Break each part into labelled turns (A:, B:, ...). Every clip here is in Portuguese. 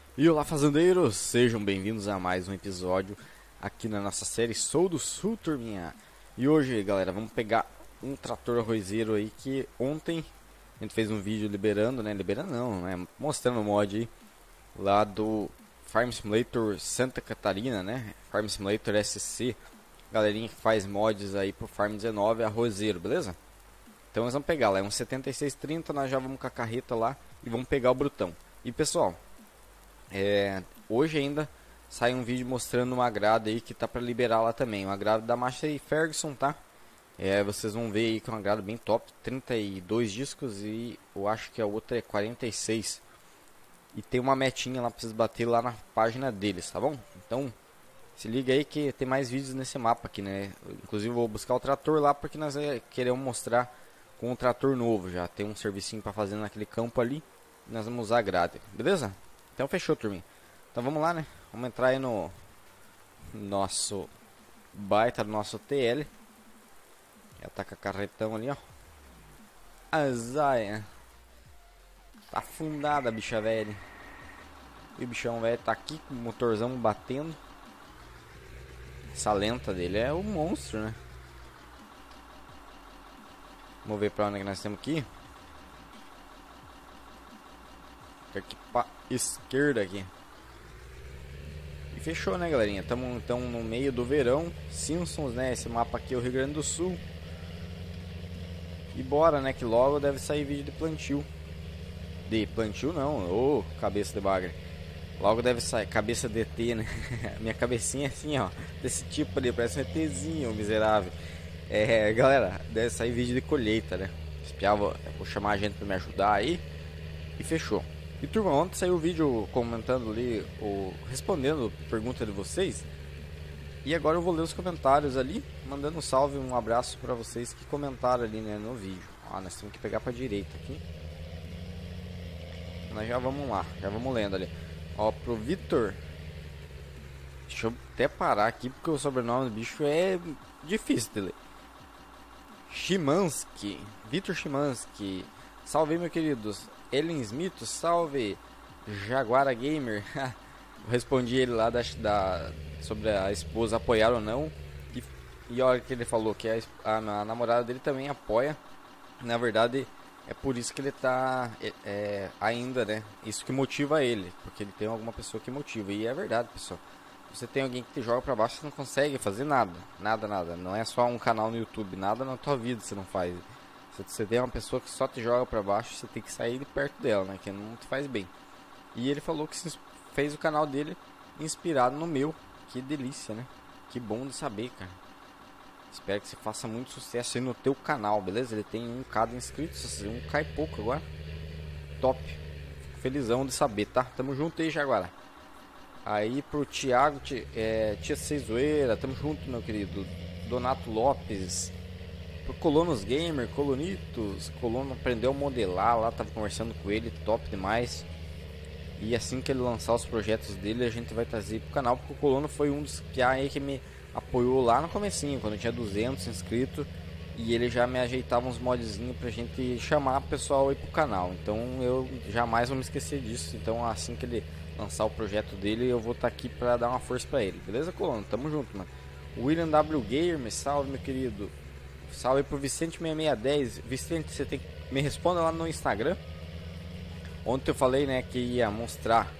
A: E olá, fazendeiros! Sejam bem-vindos a mais um episódio aqui na nossa série Sou do Sul, turminha. E hoje, galera, vamos pegar um trator arrozeiro aí que ontem a gente fez um vídeo liberando, né? Liberando não, né? Mostrando o mod aí lá do Farm Simulator Santa Catarina, né? Farm Simulator SC. Galerinha que faz mods aí pro Farm 19 arrozeiro, beleza? Então nós vamos pegar lá, é um 7630, nós já vamos com a carreta lá e vamos pegar o brutão. E pessoal, hoje ainda sai um vídeo mostrando uma grade aí que tá para liberar lá também, uma grade da Massey Ferguson, tá? Vocês vão ver aí que é uma grade bem top, 32 discos e eu acho que a outra é 46. E tem uma metinha lá para vocês bater lá na página deles, tá bom? Então se liga aí que tem mais vídeos nesse mapa aqui, né? Inclusive eu vou buscar o trator lá porque nós queremos mostrar com o trator novo já. Tem um servicinho para fazer naquele campo ali. Nós vamos usar a grade, beleza? Então fechou, turminha. Então vamos lá, né? Vamos entrar aí no nosso baita do nosso TL. Já tá com a carretão ali, ó. Azaia. Tá afundada a bicha velha. E o bichão velho tá aqui com o motorzão batendo. Essa lenta dele é um monstro, né? Vamos ver pra onde que nós temos aqui. Aqui pra esquerda aqui. E fechou, né, galerinha? Estamos então no meio do verão. Simpsons, né? Esse mapa aqui é o Rio Grande do Sul. E bora, né? Que logo deve sair vídeo de plantio. De plantio não, ô, cabeça de bagre. Logo deve sair, cabeça de ET, né? Minha cabecinha é assim, ó. Desse tipo ali, parece um ETzinho, miserável. Galera, deve sair vídeo de colheita, né? Vou chamar a gente pra me ajudar aí. E fechou. E turma, ontem saiu o vídeo comentando ali, respondendo a pergunta de vocês. E agora eu vou ler os comentários ali, mandando um salve, um abraço pra vocês que comentaram ali, né, no vídeo. Ó, nós temos que pegar pra direita aqui. Nós já vamos lá, já vamos lendo ali. Ó, pro Vitor. Deixa eu até parar aqui porque o sobrenome do bicho é difícil de ler. Chimansky, Vitor Chimansky. Salve, meus queridos. Ellen Smith, salve. Jaguara Gamer. Eu respondi ele lá sobre a esposa apoiar ou não. E olha que ele falou que a namorada dele também apoia. Na verdade, é por isso que ele tá ainda, né? Isso que motiva ele. Porque ele tem alguma pessoa que motiva. E é verdade, pessoal. Você tem alguém que te joga pra baixo, você não consegue fazer nada. Nada. Não é só um canal no YouTube. Nada na tua vida você não faz. Se você tem uma pessoa que só te joga pra baixo, você tem que sair de perto dela, né? Que não te faz bem. E ele falou que fez o canal dele inspirado no meu. Que delícia, né? Que bom de saber, cara. Espero que você faça muito sucesso aí no teu canal, beleza? Ele tem 1k de inscritos, 1k e pouco agora. Top. Fico felizão de saber, tá? Tamo junto aí, Jaguara. Aí pro Thiago, Tia Ceizoeira, tamo junto, meu querido. Donato Lopes. Pro Colonos Gamer, Colonitos. Colono aprendeu a modelar lá, tava conversando com ele, top demais. E assim que ele lançar os projetos dele, a gente vai trazer pro canal, porque o Colono foi um dos piá aí que me apoiou lá no comecinho, quando eu tinha 200 inscritos. E ele já me ajeitava uns modzinhos pra gente chamar o pessoal aí pro canal. Então eu jamais vou me esquecer disso. Então assim que ele lançar o projeto dele, eu vou estar aqui pra dar uma força pra ele. Beleza, Colono? Tamo junto, mano. William W. Gamer, salve, meu querido. Salve pro Vicente6610. Vicente, você me responda lá no Instagram. Ontem eu falei, né, que ia mostrar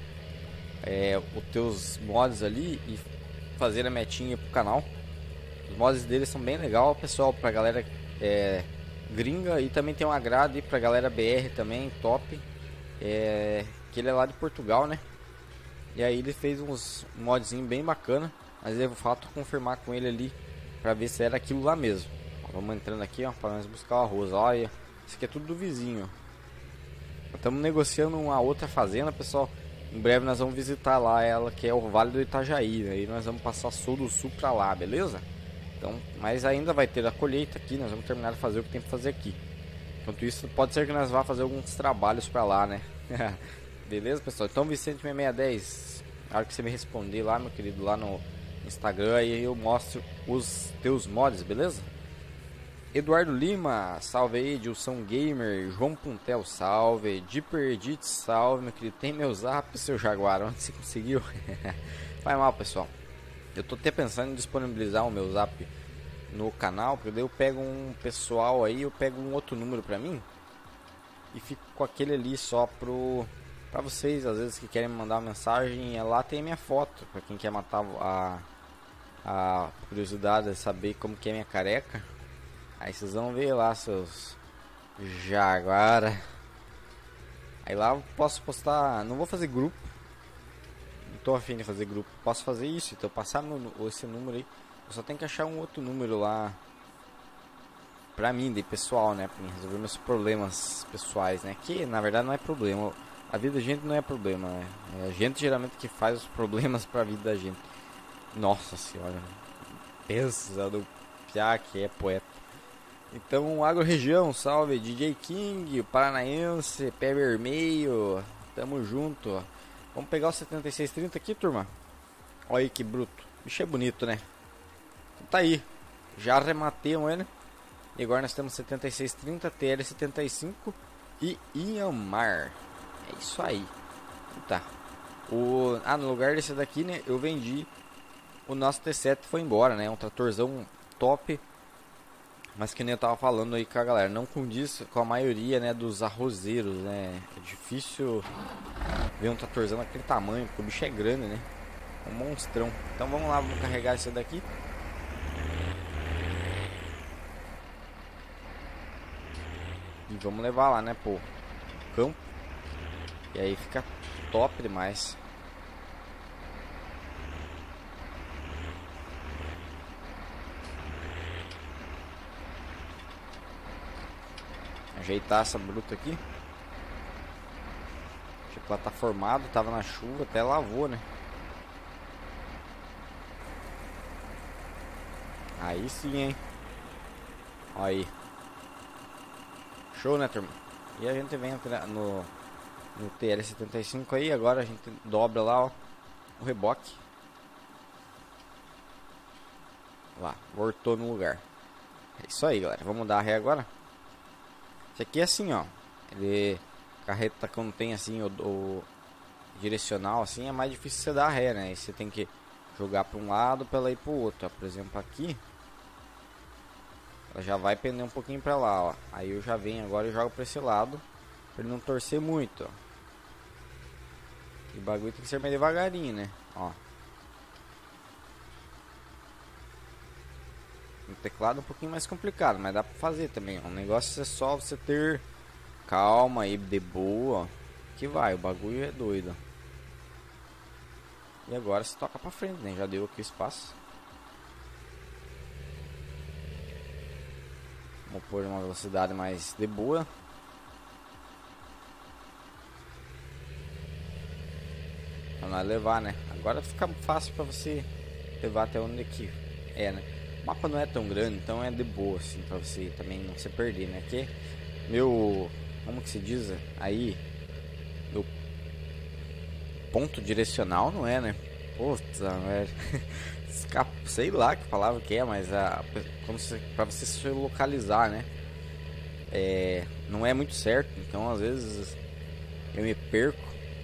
A: os teus mods ali e fazer a metinha pro canal. Os mods deles são bem legal, pessoal, pra galera gringa. E também tem uma grade pra galera BR também, top. Que ele é lá de Portugal, né? E aí ele fez uns modzinho bem bacana. Mas eu vou confirmar com ele ali pra ver se era aquilo lá mesmo. Vamos entrando aqui, ó, para nós buscar o arroz. Olha, isso aqui é tudo do vizinho. Estamos negociando uma outra fazenda, pessoal. Em breve nós vamos visitar lá ela, que é o Vale do Itajaí. Aí nós vamos passar Sul do Sul para lá, beleza? Então, mas ainda vai ter a colheita aqui. Nós vamos terminar de fazer o que tem que fazer aqui. Enquanto isso, pode ser que nós vá fazer alguns trabalhos para lá, né? Beleza, pessoal? Então, Vicente 6610, na hora que você me responder lá, meu querido, lá no Instagram, aí eu mostro os teus mods, beleza? Eduardo Lima, salve aí. Edilson Gamer, João Puntel, salve. Diperdit, salve, meu querido. Tem meu zap, seu Jaguar, onde você conseguiu? Vai mal, pessoal. Eu tô até pensando em disponibilizar o meu zap no canal, porque daí eu pego um pessoal aí, eu pego um outro número pra mim e fico com aquele ali só pra vocês, às vezes que querem me mandar uma mensagem, lá tem a minha foto, pra quem quer matar a curiosidade de saber como que é minha careca. Aí vocês vão ver lá, seus Jaguara. Aí lá eu posso postar, não vou fazer grupo, não tô afim de fazer grupo, posso fazer isso, então passar esse número aí. Eu só tenho que achar um outro número lá pra mim, de pessoal, né? Pra resolver meus problemas pessoais, né? Que na verdade não é problema. A vida da gente não é problema, né? É a gente geralmente que faz os problemas pra vida da gente. Nossa senhora. Pensa do piá que é poeta. Então, Agro Região, salve. DJ King, Paranaense, Pé Vermelho. Tamo junto. Vamos pegar o 7630 aqui, turma. Olha aí que bruto. Bicho é bonito, né? Tá aí, já arrematei ele. E agora nós temos 7630, TL75 e Iamar. É isso aí. Tá. No lugar desse daqui, né, eu vendi o nosso T7, foi embora, né? Um tratorzão top. Mas que nem eu tava falando aí com a galera, não condiz com a maioria, né, dos arrozeiros, né? É difícil ver um tratorzão daquele tamanho, porque o bicho é grande, né? Um monstrão. Então vamos lá, vamos carregar esse daqui. E vamos levar lá, né, pro campo. E aí fica top demais. Ajeitar essa bruta aqui. Acho que ela tá formado, tava na chuva, até lavou, né? Aí sim, hein? Olha aí. Show, né, turma? E a gente vem no TL75 aí. Agora a gente dobra lá, ó, o reboque. Lá, voltou no lugar. É isso aí, galera. Vamos dar ré agora. Esse aqui é assim, ó. Ele, carreta quando tem assim o direcional assim, é mais difícil você dar ré, né? E você tem que jogar para um lado para ela ir pro outro, ó. Por exemplo, aqui ela já vai pender um pouquinho para lá, ó. Aí eu já venho agora e jogo para esse lado, para ele não torcer muito, ó. E o bagulho tem que ser mais devagarinho, né? Ó. No teclado é um pouquinho mais complicado, mas dá pra fazer também. O negócio é só você ter calma aí, de boa, ó, que vai, o bagulho é doido. E agora se toca pra frente, né? Já deu aqui o espaço. Vamos pôr uma velocidade mais de boa. Pra nós levar, né? Agora fica fácil pra você levar até onde que é, né? O mapa não é tão grande, então é de boa, assim, pra você também não se perder, né? Que meu, como que se diz aí, meu ponto direcional não é, né? Puta, velho. Sei lá que palavra que é, mas pra você se localizar, né? Não é muito certo, então às vezes eu me perco.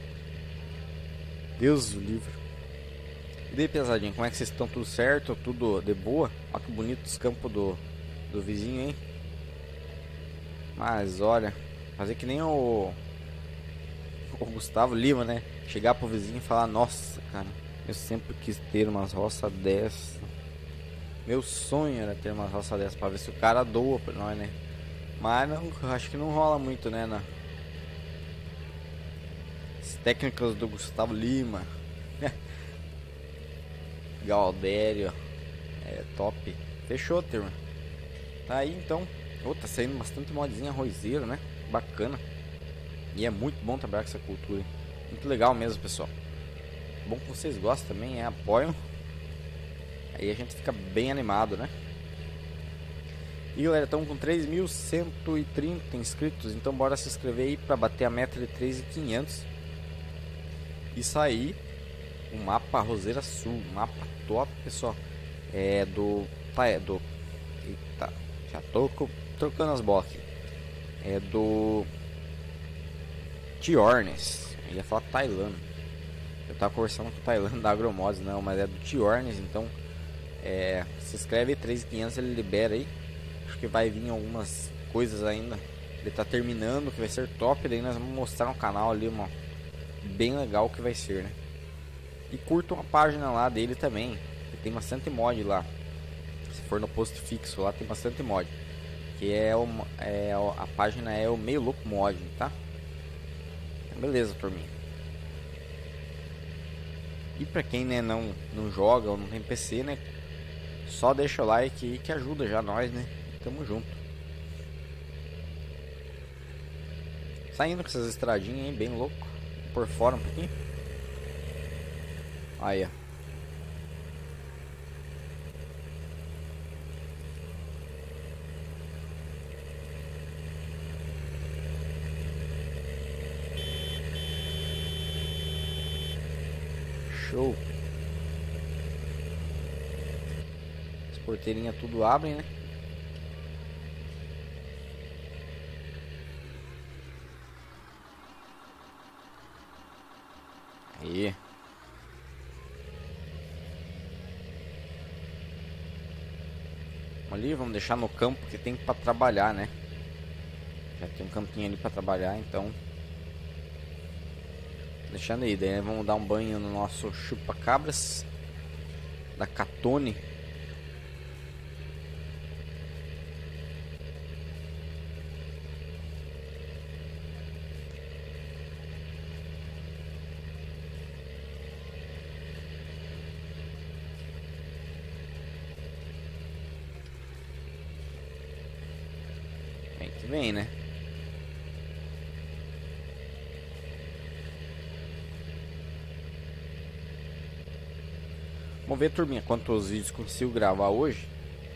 A: Deus do livro. E daí, pesadinho, como é que vocês estão? Tudo certo? Tudo de boa? Olha que bonito os campos do vizinho, hein? Mas olha, fazer que nem o Gustavo Lima, né? Chegar pro vizinho e falar: nossa, cara, eu sempre quis ter umas roças dessas. Meu sonho era ter umas roças dessas, pra ver se o cara doa pra nós, né? Mas não, acho que não rola muito, né? As técnicas do Gustavo Lima. Galdério. É top. Fechou, turma. Tá aí então. Tá saindo bastante modzinha arrozeiro, né? Bacana. E é muito bom trabalhar com essa cultura. Muito legal mesmo, pessoal. Bom que vocês gostam também, apoiam. Aí a gente fica bem animado, né? E galera, estamos com 3.130 inscritos. Então bora se inscrever aí pra bater a meta de 3.500 e sair o mapa Roseira Sul. Mapa top, pessoal. Eita, Já tô trocando as bolas aqui. É do Tiornes. Eu ia falar Tailã. Eu tava conversando com o Tailã da Agromods, não, mas é do Tiornes, então se inscreve 3.500, ele libera aí. Acho que vai vir algumas coisas ainda. Ele tá terminando, que vai ser top. Daí nós vamos mostrar no canal ali uma bem legal que vai ser, né? E curtam a página lá dele também. Tem bastante mod lá. Se for no post fixo lá tem bastante mod. Que a página é o Meio Louco Mod, tá? Beleza, turminha. E pra quem, né, não joga ou não tem PC, né, só deixa o like aí que ajuda já nós, né? Tamo junto. Saindo com essas estradinhas aí, bem louco. Por fora um pouquinho. Aí, ó. Show. As porteirinhas tudo abrem, né? Aí. Ali, vamos deixar no campo que tem para trabalhar, né? Já tem um campinho ali para trabalhar, então deixando aí, daí vamos dar um banho no nosso chupa-cabras da Catone. Vem que vem, né? Vamos ver, turminha, quantos vídeos consigo gravar hoje.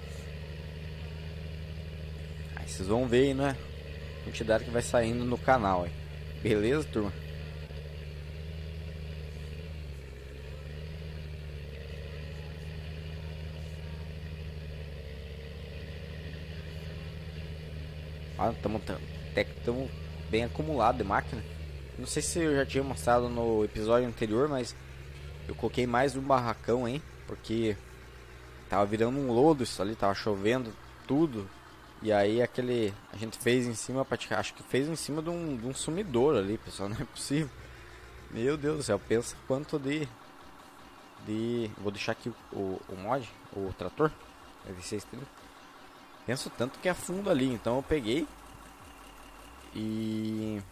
A: Aí vocês vão ver aí, né? A quantidade que vai saindo no canal aí. Beleza, turma? Estamos bem acumulado de máquina. Não sei se eu já tinha mostrado no episódio anterior, mas eu coloquei mais um barracão aí, porque tava virando um lodo isso ali, tava chovendo tudo. E aí a gente fez em cima, acho que fez em cima de um sumidor ali, pessoal, não é possível. Meu Deus do céu, pensa quanto vou deixar aqui o mod, o trator, V630. Penso tanto que é fundo ali, então eu peguei e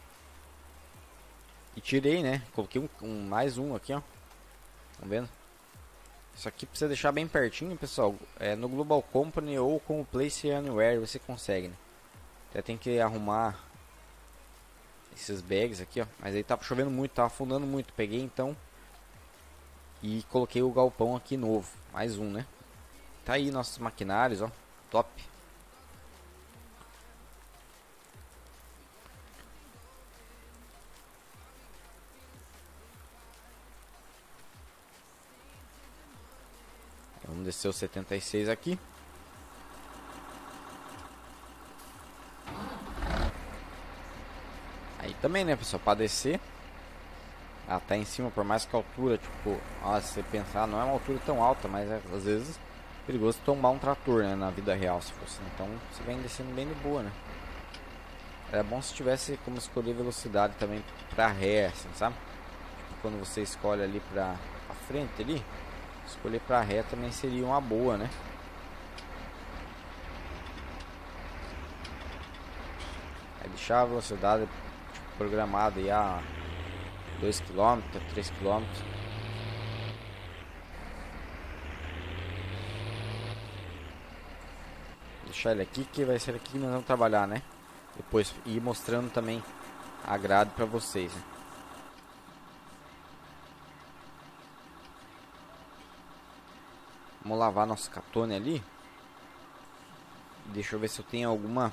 A: tirei, né? Coloquei mais um aqui, ó. Tá vendo? Isso aqui precisa deixar bem pertinho, pessoal. É no Global Company ou com o Place Anywhere você consegue, né? Até tem que arrumar esses bags aqui, ó. Mas aí tá chovendo muito, tá afundando muito. Peguei então e coloquei o galpão aqui novo. Mais um, né? Tá aí nossos maquinários, ó. Top. Vamos descer o 76 aqui. Aí também, né, pessoal, para descer até em cima, por mais que a altura, tipo, se você pensar, não é uma altura tão alta, mas às vezes é perigoso tombar um trator, né, na vida real, se fosse. Então você vem descendo bem de boa, né. É bom se tivesse como escolher velocidade também pra ré, assim, sabe? Tipo, quando você escolhe ali pra frente ali, escolher pra ré também seria uma boa, né? Aí deixar a velocidade tipo, programada aí a 2 km, 3 km. Deixar ele aqui, que vai ser aqui que nós vamos trabalhar, né? Depois ir mostrando também a grade pra vocês, né? Vamos lavar nosso Catone ali. Deixa eu ver se eu tenho algum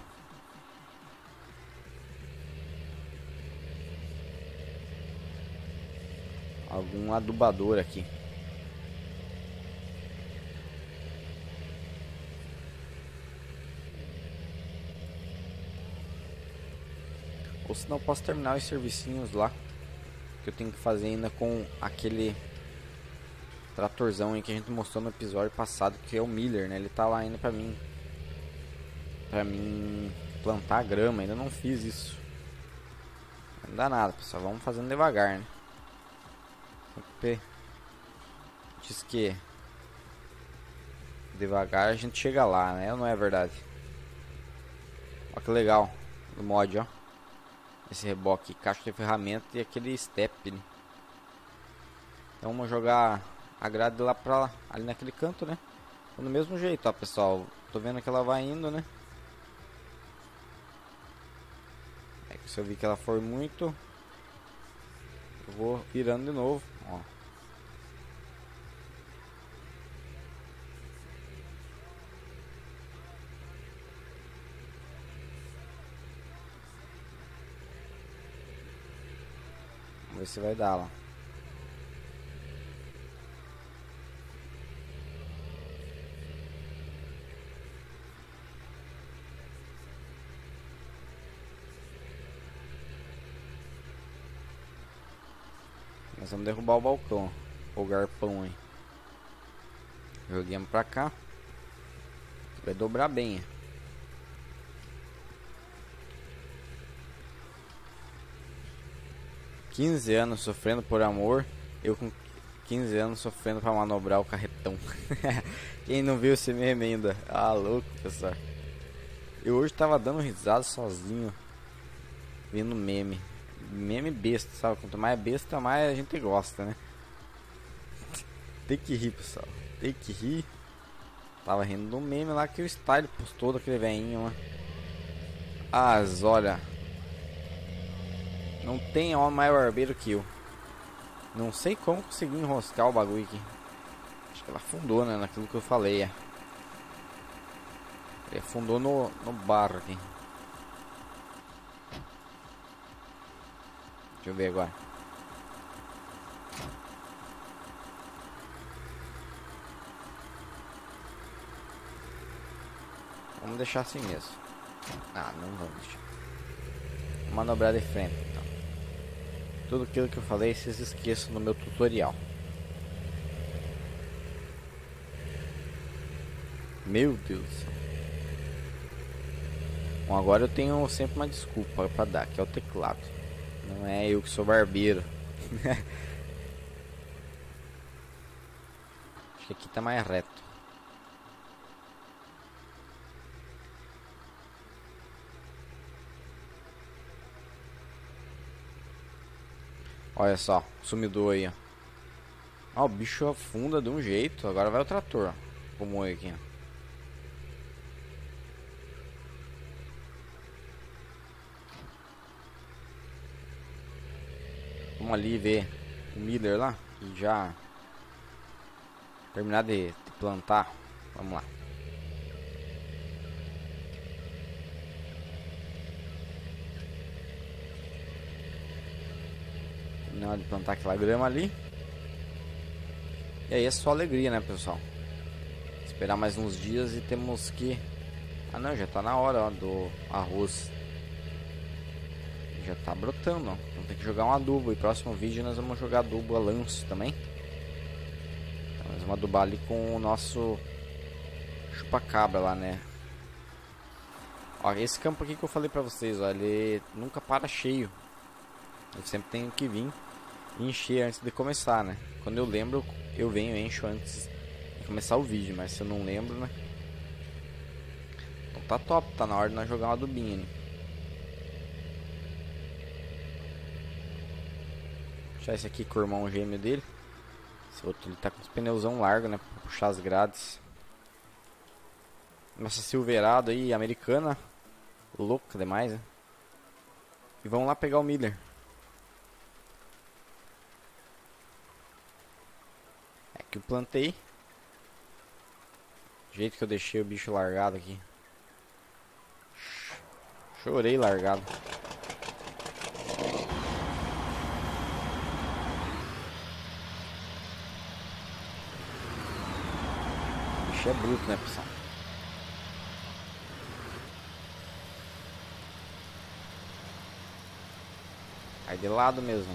A: adubador aqui. Ou senão eu posso terminar os servicinhos lá que eu tenho que fazer ainda com aquele tratorzão aí que a gente mostrou no episódio passado, que é o Miller, né? Ele tá lá ainda pra mim plantar grama. Ainda não fiz isso. Não dá nada, pessoal. Vamos fazendo devagar, né? Diz que devagar a gente chega lá, né? Ou não é verdade? Olha que legal do mod, ó. Esse reboque, caixa de ferramenta e aquele step, né? Então vamos jogar a grade lá pra ali naquele canto, né? Do mesmo jeito, ó, pessoal. Tô vendo que ela vai indo, né? É que se eu vi que ela for muito, eu vou virando de novo, ó. Vamos ver se vai dar lá. Nós vamos derrubar o balcão, o garpão aí. Joguemos pra cá. Vai dobrar bem. 15 anos sofrendo por amor. Eu com 15 anos sofrendo pra manobrar o carretão. Quem não viu esse meme ainda? Ah, louco, pessoal. Eu hoje tava dando risada sozinho, vendo meme. Meme besta, sabe? Quanto mais besta, mais a gente gosta, né? Tem que rir, pessoal. Tem que rir. Tava rindo do meme lá que o Style postou daquele velhinho lá. Olha. Não tem homem mais barbeiro que eu. Não sei como consegui enroscar o bagulho aqui. Acho que ela afundou, né? Naquilo que eu falei, Ele afundou no barro aqui. Deixa eu ver agora. Vamos deixar assim mesmo. Não vamos deixar. Vou manobrar de frente, então. Tudo aquilo que eu falei, vocês esqueçam no meu tutorial. Meu Deus do céu. Bom, agora eu tenho sempre uma desculpa pra dar, que é o teclado. Não é eu que sou barbeiro. Acho que aqui tá mais reto. Olha só, sumidor aí, ó. O bicho afunda de um jeito. Agora vai o trator, ó. Como é aqui, ó. Vamos ali ver o Miller lá, e já terminar de plantar. Vamos lá. Terminar de plantar aquela grama ali. E aí é só alegria, né, pessoal? Esperar mais uns dias e temos que... não, já tá na hora, ó, do arroz. Já tá brotando, ó. Então tem que jogar um adubo. E próximo vídeo nós vamos jogar adubo a lanço também. Então, nós vamos adubar ali com o nosso chupa-cabra lá, né? Ó, esse campo aqui que eu falei pra vocês, ó, ele nunca para cheio. Eu sempre tenho que vir e encher antes de começar, né? Quando eu lembro, eu venho e encho antes de começar o vídeo. Mas se eu não lembro, né? Então tá top, tá na hora de nós jogar um adubinho, né? Deixar esse aqui com o irmão gêmeo dele. Esse outro ele tá com os pneuzão largo, né? Pra puxar as grades. Nossa Silverado aí, americana. Louca demais, né? E vamos lá pegar o Miller. É que eu plantei. Do jeito que eu deixei o bicho largado aqui. Chorei largado. O bicho é bruto, né, pessoal? de lado mesmo.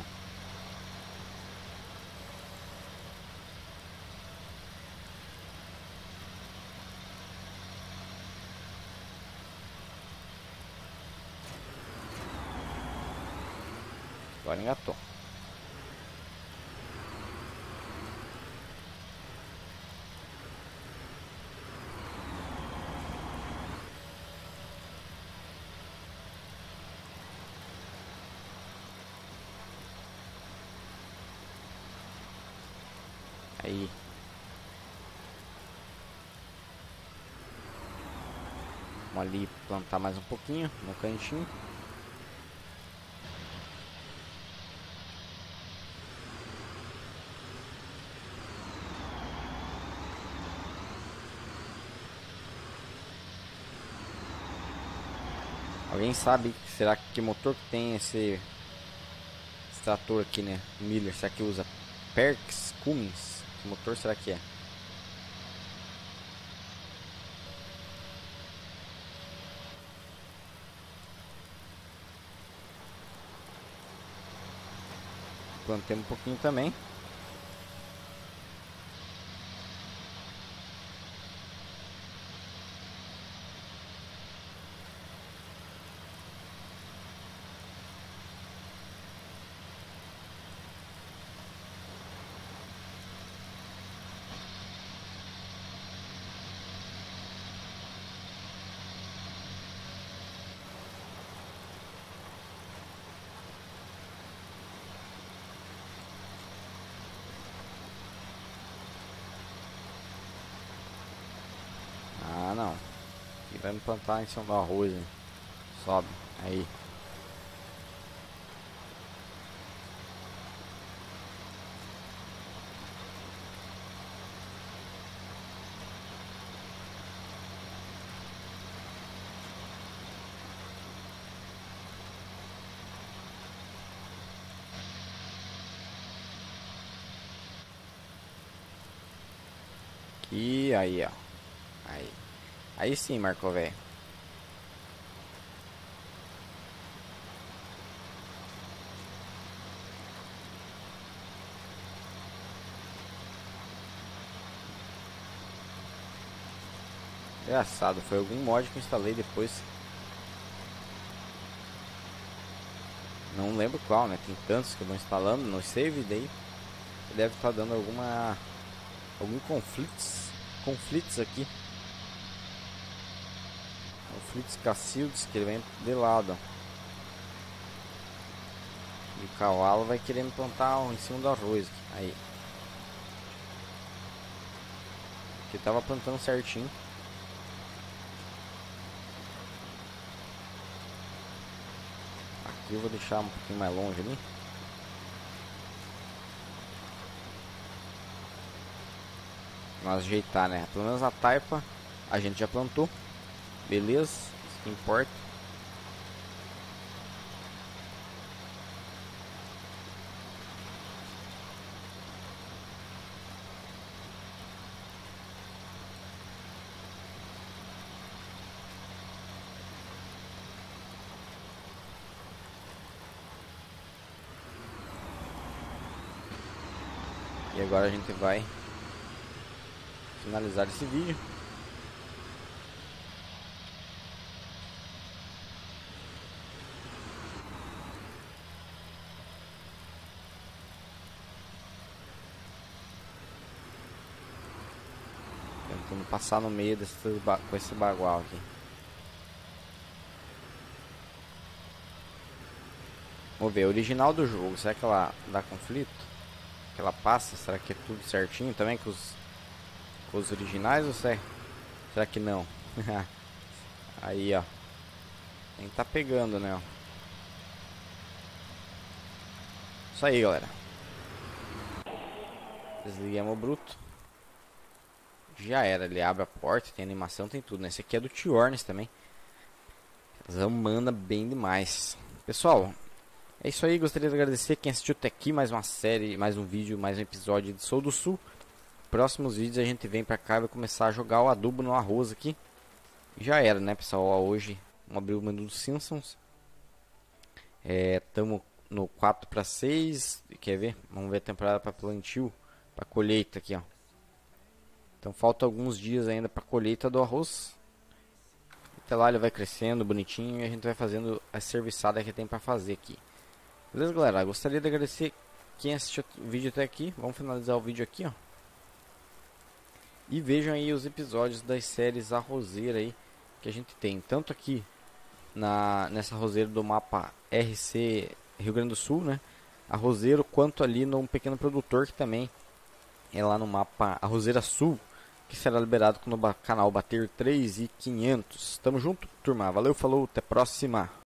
A: Agora engatou. Aí. Vamos ali plantar mais um pouquinho no cantinho. Alguém sabe, será que motor que tem esse trator aqui, né? Miller, será que usa Perks, Cummins? Que motor será que é? Plantei um pouquinho também. Ah, não. E vai me plantar em cima do arroz, hein? Sobe. Aí. E aí, ó. Aí. Aí sim, Marco, velho. Engraçado, foi algum mod que eu instalei depois. Não lembro qual, né? Tem tantos que eu vou instalando no save, daí deve estar dando algum conflitos aqui. Conflitos Cacildes, que ele vem de lado. E o cavalo vai querer me plantar em cima do arroz. Aí. Que tava plantando certinho. Aqui eu vou deixar um pouquinho mais longe ali. Vamos ajeitar, né? Pelo menos a taipa a gente já plantou. Beleza, isso que importa. E agora a gente vai finalizar esse vídeo. Tentando passar no meio com esse bagual aqui. Vamos ver, original do jogo, será que ela dá conflito? Que ela passa? Será que é tudo certinho também com os originais ou será que não? Aí, ó. Nem tá pegando, né? Ó. Isso aí, galera. Desligamos o bruto. Já era, ele abre a porta, tem animação, tem tudo, né? Esse aqui é do Tiornes também. Zão manda bem demais. Pessoal, é isso aí, gostaria de agradecer quem assistiu até aqui, mais uma série, mais um vídeo, mais um episódio de Sou do Sul. Próximos vídeos a gente vem pra cá e vai começar a jogar o adubo no arroz aqui. Já era, né, pessoal? Ó, hoje vamos abrir o menu dos Simpsons. Estamos no 4/6. Quer ver? Vamos ver a temporada para plantio, para colheita aqui, ó. Então falta alguns dias ainda para colheita do arroz. Até lá ele vai crescendo bonitinho e a gente vai fazendo a serviçada que tem para fazer aqui. Beleza, galera? Gostaria de agradecer quem assistiu o vídeo até aqui. Vamos finalizar o vídeo aqui, ó. E vejam aí os episódios das séries arrozeira aí que a gente tem, tanto aqui nessa arrozeira do mapa RC Rio Grande do Sul, né? Arrozeiro, quanto ali num pequeno produtor que também é lá no mapa Arrozeira Sul, que será liberado quando o canal bater 3.500. Tamo junto, turma. Valeu, falou, até a próxima.